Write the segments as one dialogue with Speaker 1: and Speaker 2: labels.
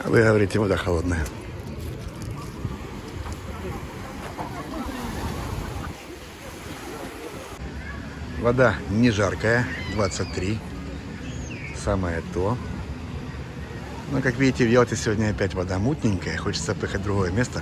Speaker 1: Вы говорите, вода холодная. Вода не жаркая, 23. Самое то. Но, как видите, в Ялте сегодня опять вода мутненькая. Хочется поехать в другое место.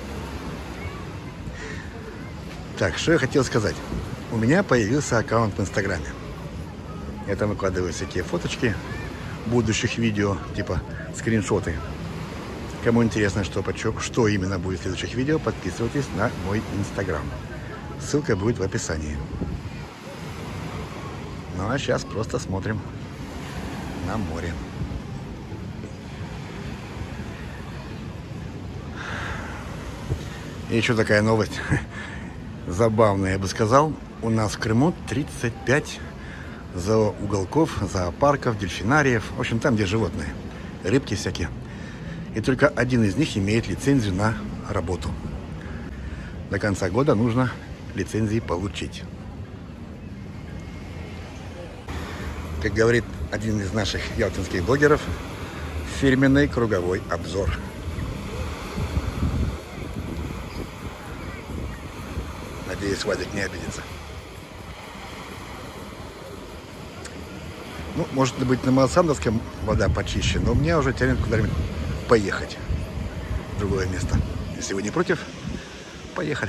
Speaker 1: Так, что я хотел сказать. У меня появился аккаунт в Инстаграме. Я там выкладываю всякие фоточки будущих видео, типа скриншоты. Кому интересно, что именно будет в следующих видео, подписывайтесь на мой Инстаграм. Ссылка будет в описании. Ну а сейчас просто смотрим на море. И еще такая новость. Забавная, я бы сказал. У нас в Крыму 35 зооуголков, зоопарков, дельфинариев. В общем, там, где животные. Рыбки всякие. И только один из них имеет лицензию на работу. До конца года нужно лицензии получить. Как говорит один из наших ялтинских блогеров, фирменный круговой обзор. Надеюсь, Вадик не обидится. Ну, может быть, на Малосандовской вода почище, но меня уже тянет куда-нибудь поехать в другое место. Если вы не против, поехали.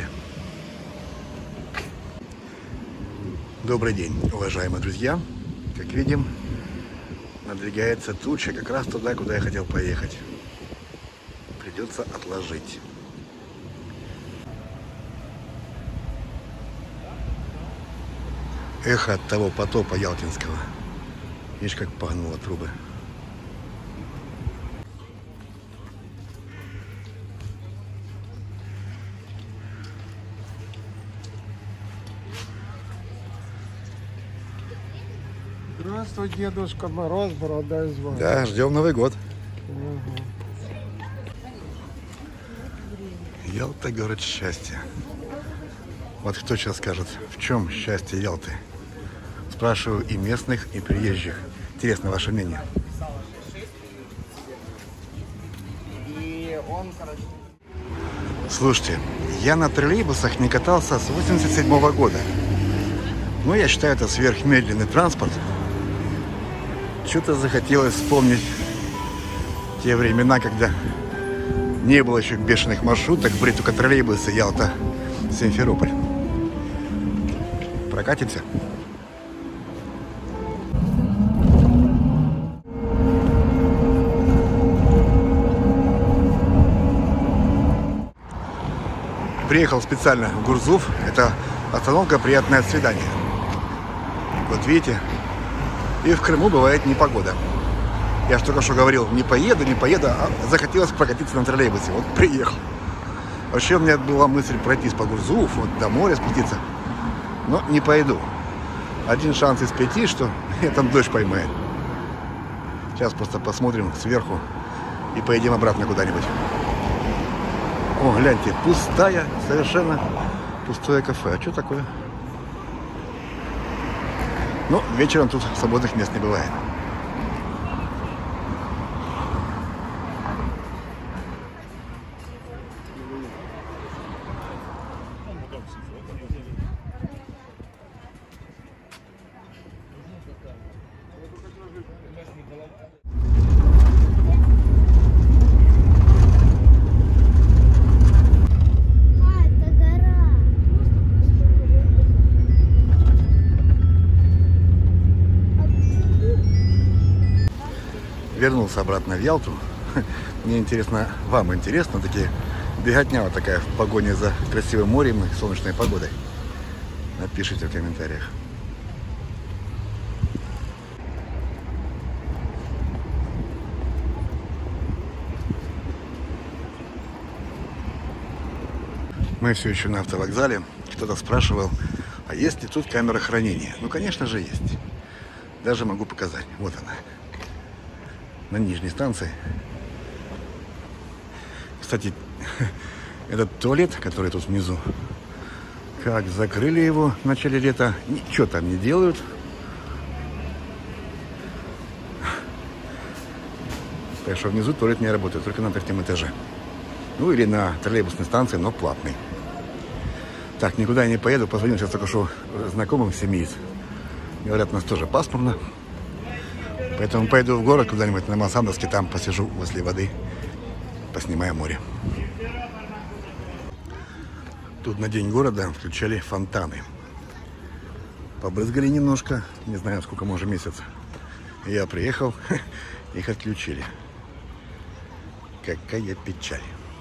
Speaker 1: Добрый день, уважаемые друзья. Как видим, надвигается туча как раз туда, куда я хотел поехать. Придется отложить. Эхо от того потопа ялтинского. Видишь, как погнуло трубы.
Speaker 2: Здравствуй, Дедушка Мороз, борода из вас.
Speaker 1: Да, ждем Новый год.
Speaker 2: Угу.
Speaker 1: Ялта, город счастья. Вот кто сейчас скажет, в чем счастье Ялты? Спрашиваю и местных, и приезжих. Интересно ваше мнение. Слушайте, я на троллейбусах не катался с 87-го года. Ну, я считаю, это сверхмедленный транспорт. Что-то захотелось вспомнить те времена, когда не было еще бешеных маршруток, были только троллейбусы Ялта-Симферополь. Прокатимся? Приехал специально в Гурзуф. Это остановка «Приятное свидание». Вот видите, и в Крыму бывает непогода. Я же только что говорил, не поеду, а захотелось прокатиться на троллейбусе. Вот приехал. Вообще у меня была мысль пройтись по Гурзуфу, вот до моря спуститься. Но не пойду. Один шанс из 5, что я там дождь поймает. Сейчас просто посмотрим сверху и поедем обратно куда-нибудь. О, гляньте, совершенно пустое кафе. А что такое? Ну, вечером тут свободных мест не бывает. Вернулся обратно в Ялту. Мне интересно, вам интересно, такие беготня вот такая в погоне за красивым морем и солнечной погодой? Напишите в комментариях. Мы все еще на автовокзале. Кто-то спрашивал, а есть ли тут камера хранения? Ну, конечно же, есть. Даже могу показать. Вот она. На нижней станции. Кстати, этот туалет, который тут внизу, как закрыли его в начале лета, ничего там не делают. Так что внизу туалет не работает, только на 3-м этаже. Ну или на троллейбусной станции, но платный. Так, никуда я не поеду. Позвонил сейчас только что знакомым семьи. Говорят, у нас тоже пасмурно. Поэтому пойду в город куда-нибудь на Массандовске, там посижу возле воды, поснимаю море. Тут на день города включали фонтаны. Побрызгали немножко, не знаю, сколько, может, месяц. Я приехал, их отключили. Какая печаль.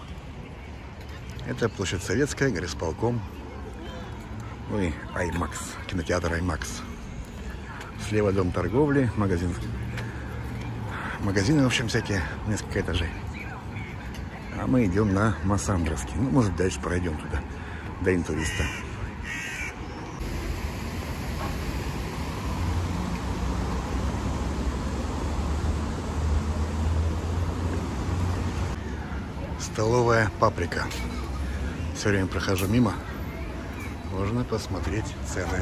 Speaker 1: Это площадь Советская, горисполком. Ну и IMAX, кинотеатр IMAX. Слева дом торговли, магазин. Магазины, в общем, всякие, несколько этажей. А мы идем на Массандровский. Ну, может, дальше пройдем туда, до Интуриста. Столовая «Паприка». Все время прохожу мимо. Можно посмотреть цены.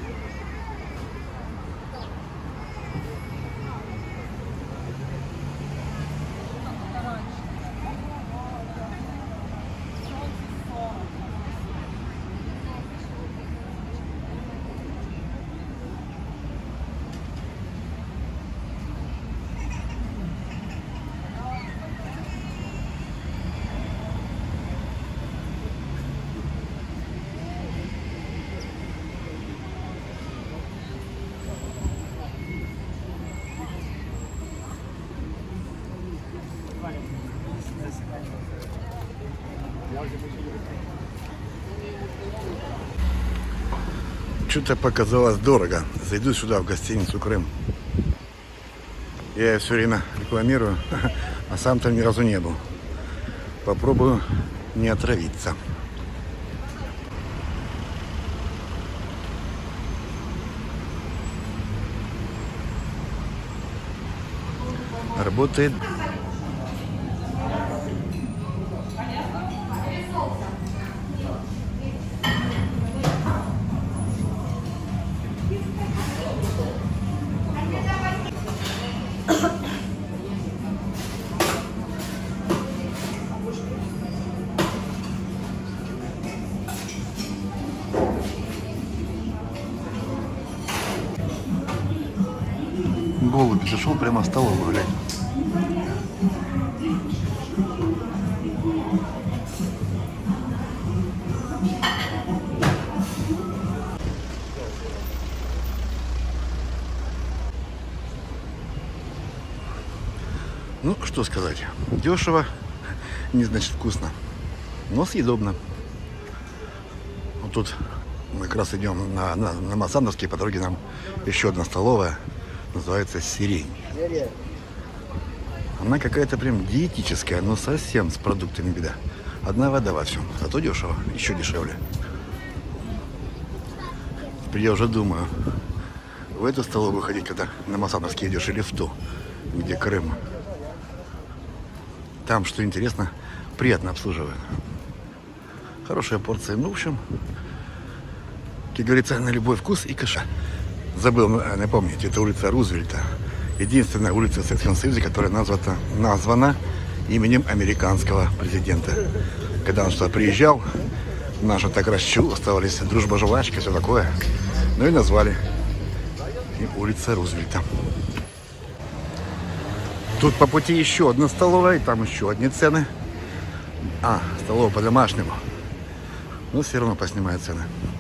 Speaker 1: Что-то показалось дорого. Зайду сюда, в гостиницу «Крым». Я ее все время рекламирую, а сам там ни разу не был. Попробую не отравиться. Работает. Голубь зашел прямо в столовую, глянь. Ну, что сказать. Дешево, не значит вкусно, но съедобно. Вот тут мы как раз идем на Массандовский, по дороге нам еще одна столовая. Называется «Сирень». Она какая-то прям диетическая, но совсем с продуктами беда. Одна вода во всем, а то дешево, еще дешевле. Теперь я уже думаю, в эту столовую ходить, когда на Массандовский идешь, или в ту, где Крым. Там, что интересно, приятно обслуживают. Хорошая порция. Ну, в общем, как говорится, на любой вкус и каша. Забыл напомнить, это улица Рузвельта. Единственная улица в Советском Союзе, которая названа именем американского президента. Когда он сюда приезжал, наши так расчувствовались, дружба, жвачка, все такое. Ну и назвали и улица Рузвельта. Тут по пути еще одна столовая, и там еще одни цены. А, столовая по-домашнему. Но все равно поснимают цены.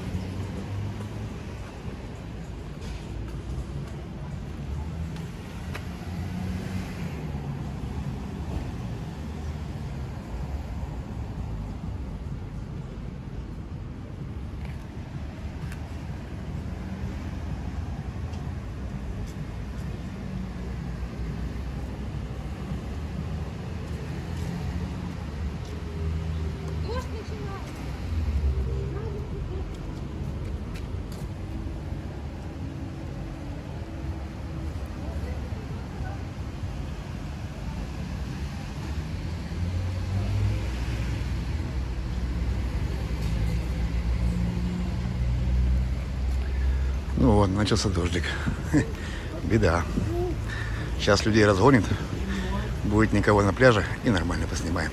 Speaker 1: Ну вот, начался дождик. Беда. Сейчас людей разгонит. Будет никого на пляже и нормально поснимаем.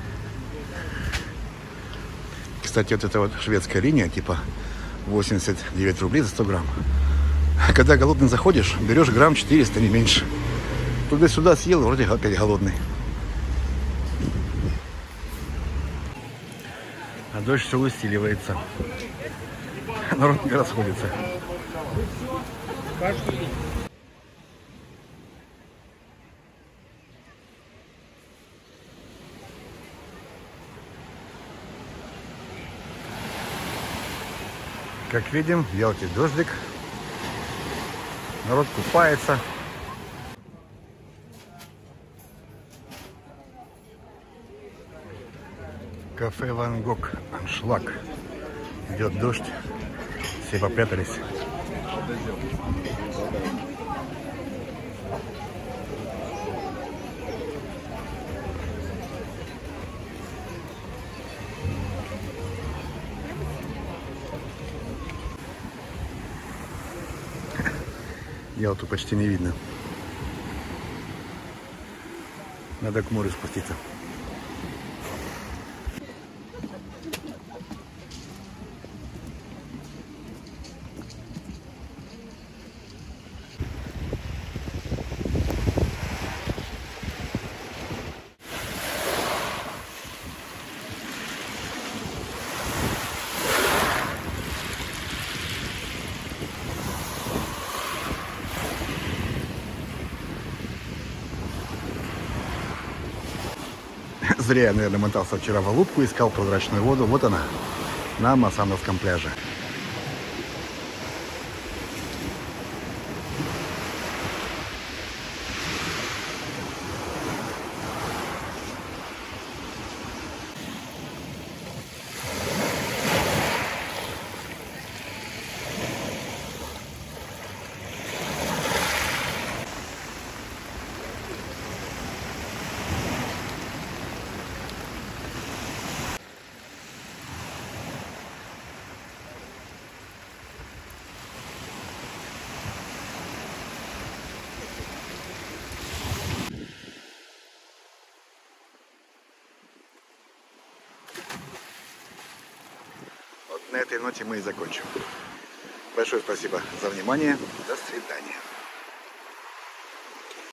Speaker 1: Кстати, вот эта вот шведская линия, типа 89 рублей за 100 грамм. Когда голодный заходишь, берешь грамм 400, не меньше. Туда-сюда съел, вроде опять голодный. А дождь все усиливается. Народ не расходится. Как видим, в Ялте дождик. Народ купается. Кафе Ван Гог, аншлаг. Идет дождь. Все попрятались. Ялту почти не видно. Надо к морю спуститься. Зря я, наверное, мотался вчера в Алупку, искал прозрачную воду. Вот она, на Масановском пляже. На этой ноте мы и закончим. Большое спасибо за внимание. До свидания.